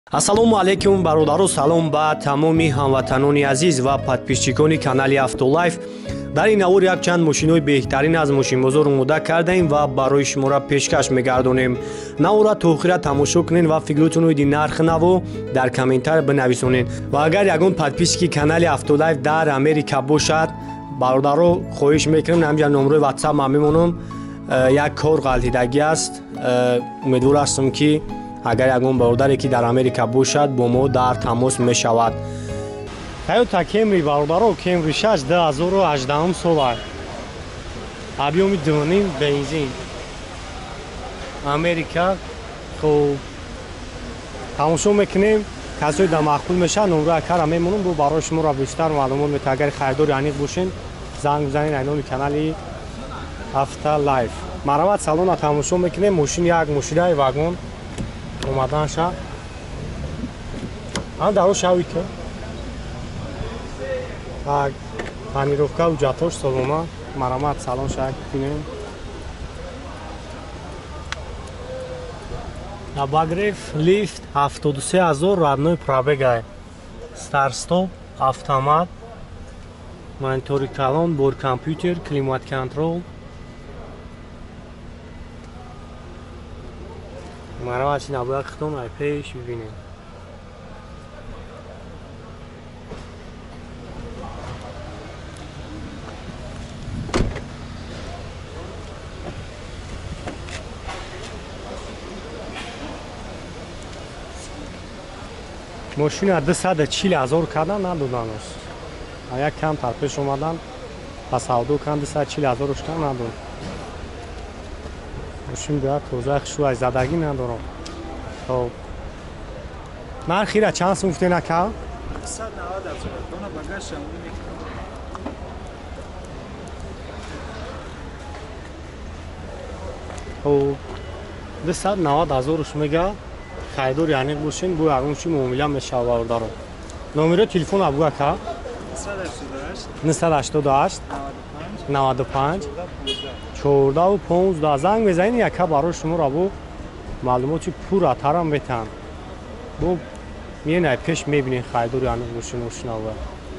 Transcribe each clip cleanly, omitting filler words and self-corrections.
Ассалому алайкум бародару, салом ба тамоми ҳамватанони азиз ва подписчикони канали Автолайф. дар ин аввор якчанд мошинои беҳтарин аз мошинбозор омода кардаем ва барои шуморо пешкаш мегардонем. Навора то охира тамошо кунед ва фикротуни нархи наво дар комментар бинависонед. Ва агар ягон подписчики канали Автолайф дар Америка бошад, бародару хоҳиш мекунам, намҷа номрои WhatsApp ма мемонам. Як кор ғалтидагӣ аст. умедвор ҳастам ки агар ягон бародаре ки дар Америка бошад бо мо дар тамос мешавад. Toyota Camry бародаро, Camry 6 2018 сола. Объёми 2.5 бензин. Америка. Хоб тамошо мекунем. Касои да махбул меша, номраи кара мемонам, бо барои шуморо бештар маълумот метавонед. Агар харидори аниқ бошен, занг бизанед айнони канали Автолайф. Марават салона тамошо мекунем. Мошин як мошинаи вагон омадан ша. Ан даро шавид ки так панировка уҷатош солома марамат салон шак кунем. Обогрев лифт 73000 родной пробега. Старт стоп автомат. Монитори калон, борд компьютер, климат контрол. марават набояд хитон ай пеш бибинем. ماشین 240,000 کردن ندادن است. یک کم تر پیش اومدن پس سودو کن 240,000 روش کن ندادن. ماشین بیاد توزه شو از زدگی ندارم. خب نرخی را چند سوفته نکه؟ 190,000 دونه بگاش شامل میکنم. خب 290,000 روش میگه. خیدور یعنی باشین بو اگرونشی معامله میشه باردارم. نمره تلفن ابو کا 988 95 14 و 15 زنگ بزنید یکا برای شما را بو معلوماتی پورا ترام بتن. بو میونه پیش میبینین خیدور یعنی باشین ماشینا و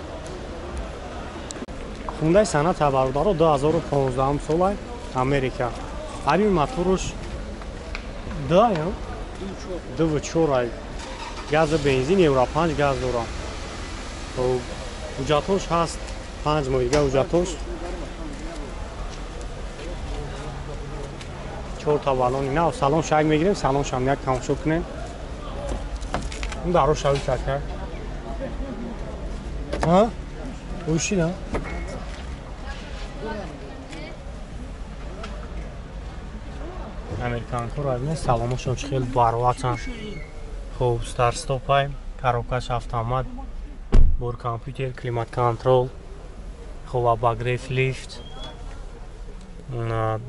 خونده سنت باردارو 2015 سال امریکا. همین موتورش دایم دو چورای گاز بنزین یورو 5 گاز دارم. و اوجاتوش هست 5 مایگا اوجاتوش. 4 تا بالون اینا و سالن شاگ میگیریم سالن شام یک کامشو کنیم. اون دارو شاوی کرد. ها؟ اوشی نه؟ Американ курайме саломошон хел барватан. Хоб старт стопай, коробкаш автомат, бор компьютер, климат контрол, хоб обогрев лифт. На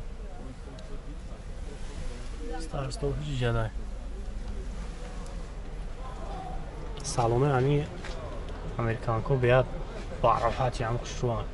старт стоп ҷадай. Саломе ани американко биад барват ям хушуан.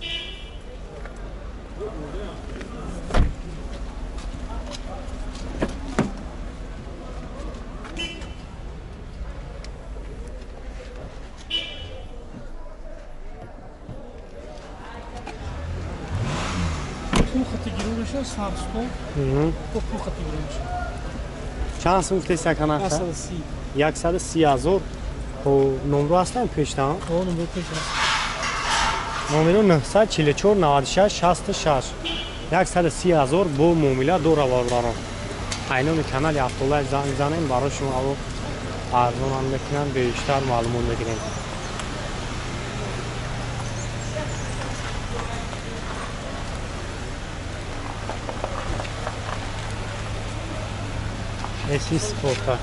چند سوم گفتی سکنه؟ 130,000. خب نمره هستن پیشتن؟ نمره پیشتن. نمره 944 96 66. 130,000 با معامله دو روار دارم. اینون کانال افتولایف زنگ زنیم برای شما رو ارزان میکنن بیشتر معلومات بگیریم. اسی سپورتا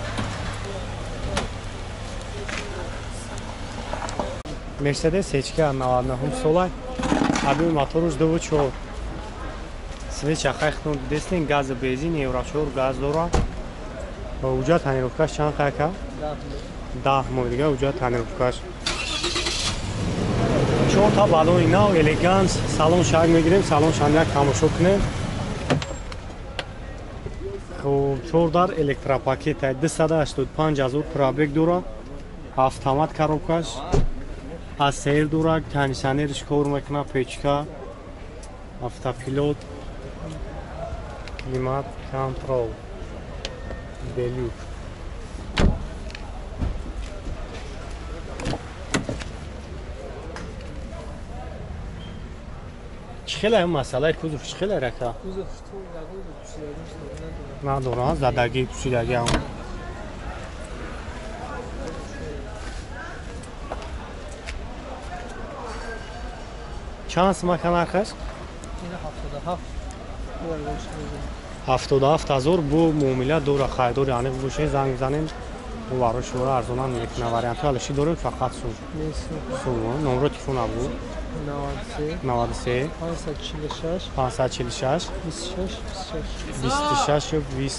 مرسدس هچکه 99 سولای ابی موتورش 2.4 سویچ اخختون دستین گاز بنزین یورو 4 گاز داره و اوجا تنیروفکاش چند خاکه 10 مایگا اوجا تنیروفکاش 4 تا بالون اینا و الیگانس سالن شاگ میگیریم سالن شاندک تماشا کنیم. خب خب 4 در الکتروپاکت 285000 пробег дора. Автомат коробкаш. Аз сер дора, кондиционериш кор мекуна, печка, автопилот, климат контрол. Белюк. چخیله هم مسئله کدوم چخیله رکا؟ نداره زدگی پوشیدگی هم چند سمکن ارخش؟ 77,000 بو معامله دوره خیدور یعنی بوشه زنگ بزنیم و برای شما ارزونان میکنه وریانت حالشی داره فقط سون نمره تلفن ابو 93 546 26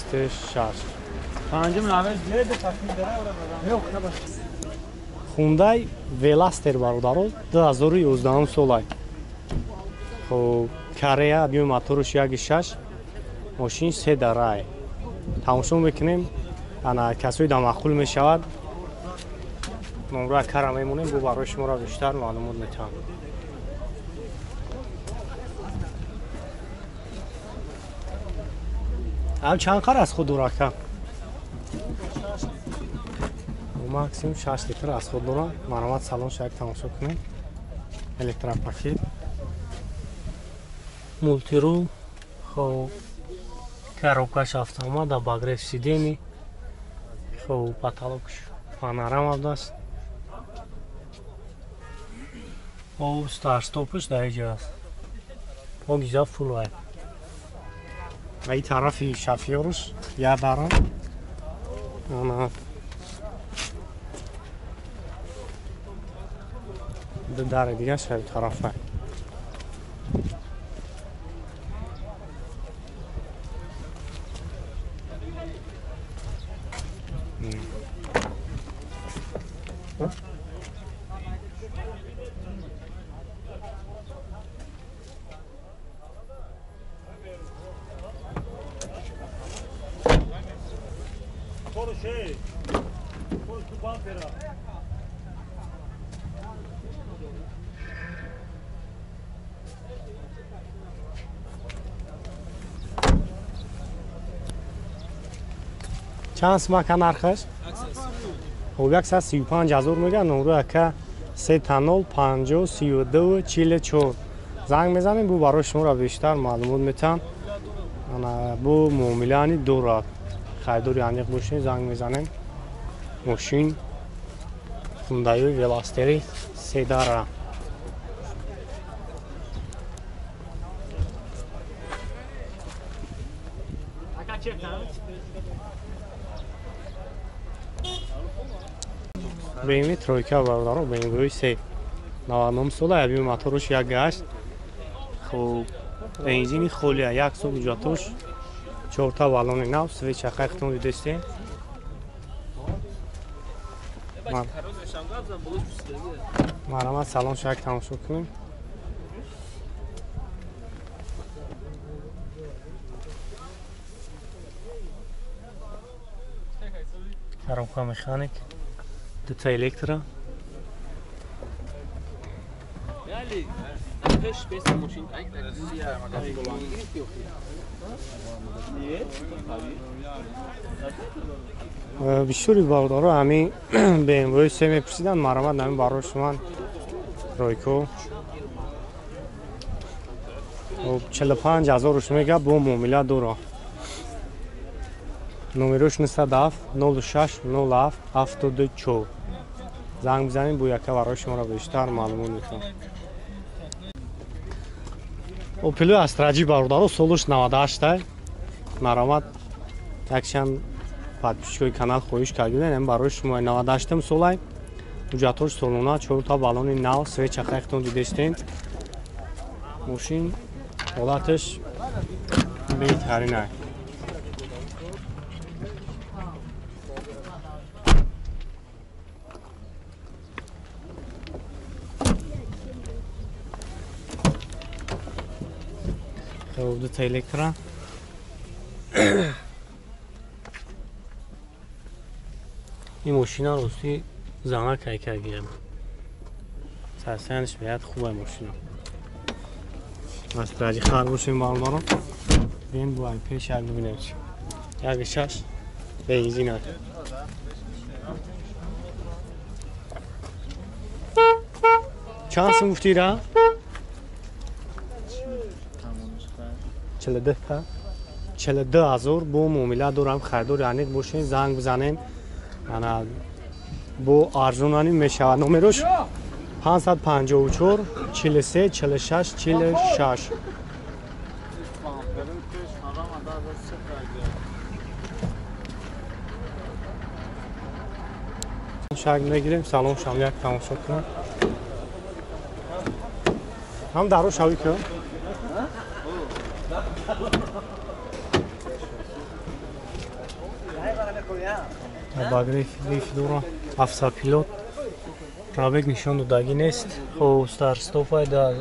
پنجم نامه زیاد تفصیل داره yok نباشه Hyundai Veloster бародаро 2011 солай. Хоб Корея объем моторш 1.6 машин 3 дарай. Тамошо мекунем ана касои дамахул мешавад. номра кара мемонем бо барои шуморо биштар маълумот метавам. ам чанд қар аз худ дурака? максимум 6 литр аз худ дура. маромад салон шаек тамошо кунем. электропакет. мултирул. хоб коробкаш автомат, обогрев сидений. хоб потолокш панорама даст. хоб старт-стопш дар иҷост. огиза фулвай. ай тарафи шофёрш я дара. ана дар дига шаи тарафа. چند سمکه نرخش؟ خب 135,000 میگه. نمره اکا 30503244 زنگ میزنیم بو برای شما را بیشتر معلومات میتم. بو معاملانی دورات خیدوری انیق باشین زنگ میزنیم. ماشین Hyundai Veloster 3 داره. BMW тройка бардaro BMW 3 99 сола объем моторш 1.8 хоб бензини холия 1 сол ҷатош 4 та баллони нав свеч хахтон дидестен марама салон шак тамошо кунем. коробка механик, дута электро. бишури бардоро ҳамин BMW 3 мепурсидан маромад ҳамин барои шумо тройко 45,000 мега бо муомила дуро. номерош 97 06 07 74 زنگ بزنید بو یکا برای شما را بیشتر معلومات میکنم. اوپل استراجی بردارو سولش 98 مرامت یکشان подписчикои канал хоҳиш кардем. ин барои шумо 98 солай ҳуҷҷатош солона 4 та баллони нав свеча хахтон дидестен. мошин ҳолаташ беҳтарин аст. Duta elektro این ماشینا راستی زنها کیکر گیرم سرسنش باید خوبه ماشینا از راجی خار باشیم بالدارم بین باید پیش یک ببینیم چی یک شش به ایزی ناد چند سم گفتی را؟ 42 تا 42,000 بو معامله دارم خریدار یعنی باشین زنگ بزنین انا بو ارزونانی میشود نمرش 554 43 46 46 شاید نگیریم سلام شما یک تماشا کنم هم درو شوی که باگریف دورا افسر پیلوت رابق نشان دادگی نیست خب ستار ستوفای در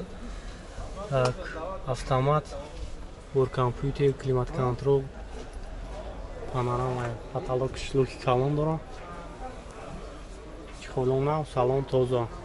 автомат بور کامپیوتر کلیمات کنترل پانوراما کاتالوگ шлюхи کالون دارم چخولون نه سالن توزا